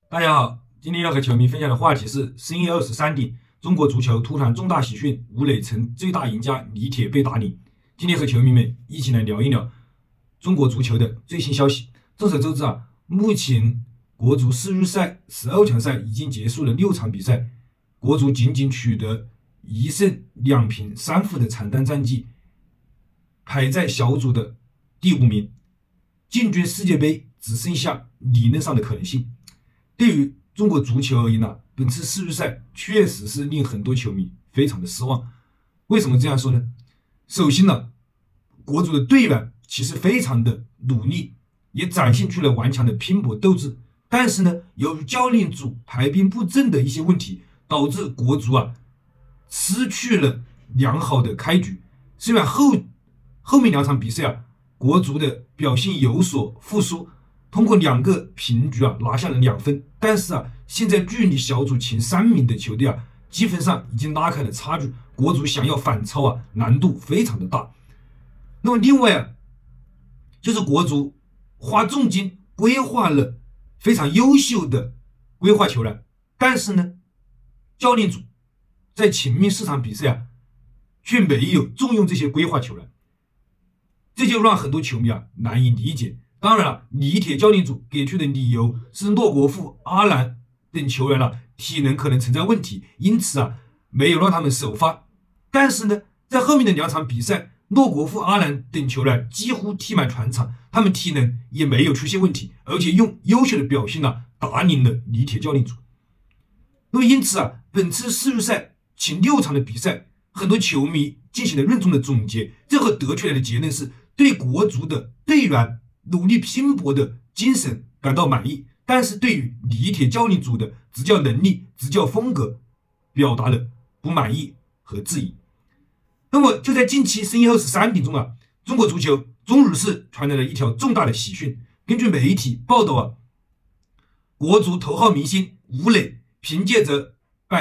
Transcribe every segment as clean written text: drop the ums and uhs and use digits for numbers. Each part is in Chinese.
大家好，今天要和球迷分享的话题是深夜23点，中国足球突然重大喜讯，吴磊成最大赢家，李铁被打脸。今天和球迷们一起来聊一聊中国足球的最新消息。众所周知目前国足4日赛12强赛已经结束了6场比赛，国足仅仅取得1胜2平3负的惨淡战绩，排在小组的第5名，进军世界杯只剩下理论上的可能性。对于中国足球而言本次4日赛确实是令很多球迷非常的失望。为什么这样说呢？首先国足的队员其实非常的努力，也展现出了顽强的拼搏斗志。但是由于教练组排兵布阵的一些问题，导致国足失去了良好的开局。虽然后面2场比赛国足的表现有所复苏，通过2个平局拿下了2分，但是现在距离小组前3名的球队积分上已经拉开了差距，国足想要反超难度非常的大。那么另外就是国足花重金规划了非常优秀的规划球员，但是教练组在前面4场比赛却没有重用这些规划球员，这就让很多球迷难以理解。当然李铁教练组给出的理由是洛国富、阿兰等球员体能可能存在问题，因此没有让他们首发。但是在后面的2场比赛，洛国富、阿兰等球员几乎踢满全场，他们体能也没有出现问题，而且用优秀的表现打脸了李铁教练组。那么因此本次4日赛前6场的比赛，很多球迷进行了任重的总结，最后得出来的结论是对国足的队员努力拼搏的精神感到满意，但是对于李铁教练组的执教能力、执教风格表达了不满意和质疑。那么就在近期深夜23点钟中国足球中日是传来了一条重大的喜讯。根据媒体报道国足头号明星吴磊凭借着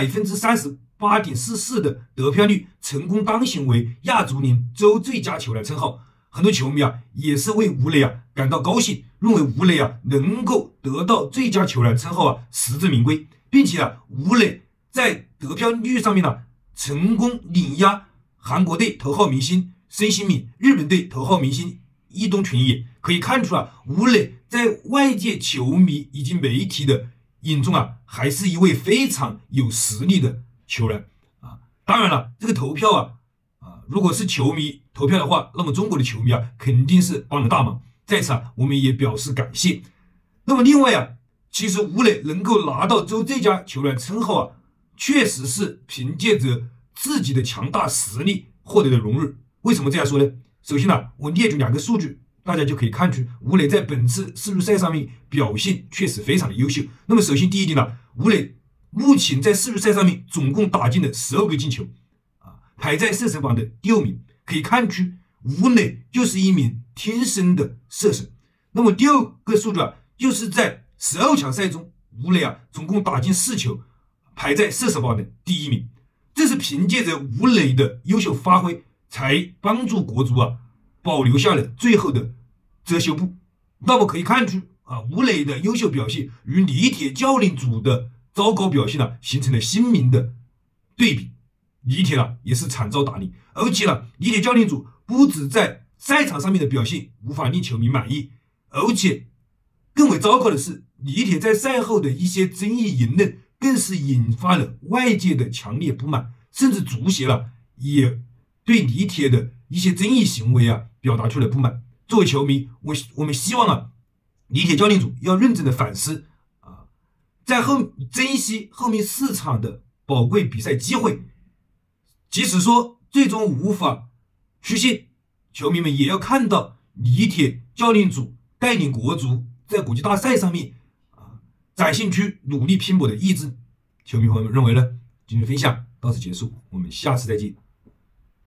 38.44% 的得票率成功当选为亚足联周最佳球员称号。很多球迷也是为吴磊感到高兴，认为吴磊能够得到最佳球员称号实至名归，并且吴磊在得票率上面成功碾压韩国队头号明星申兴慜、日本队头号明星伊东纯也。可以看出吴磊在外界球迷以及媒体的眼中还是一位非常有实力的球员当然了，这个投票如果是球迷投票的话，那么中国的球迷肯定是帮了大忙，在此我们也表示感谢。那么另外其实吴磊能够拿到周最佳球员称号确实是凭借着自己的强大实力获得的荣誉。为什么这样说呢？首先我列举2个数据，大家就可以看出吴磊在本次4日赛上面表现确实非常的优秀。那么首先第一点吴磊目前在4日赛上面总共打进了12个进球排在射手榜的第6名，可以看出吴磊就是一名天生的射手。那么第2个数据就是在12强赛中，吴磊总共打进4球，排在射手榜的第1名。这是凭借着吴磊的优秀发挥，才帮助国足保留下了最后的遮羞布。那么可以看出吴磊的优秀表现与李铁教练组的糟糕表现形成了鲜明的对比。李铁也是惨遭打脸，而且李铁教练组不止在赛场上面的表现无法令球迷满意，而且更为糟糕的是，李铁在赛后的一些争议言论更是引发了外界的强烈不满，甚至足协也对李铁的一些争议行为表达出了不满。作为球迷，我们希望李铁教练组要认真的反思在珍惜后面4场的宝贵比赛机会。即使说最终无法出现，球迷们也要看到李铁教练组带领国足在国际大赛上面展现出努力拼搏的意志。球迷朋友们认为呢？今天的分享到此结束，我们下次再见。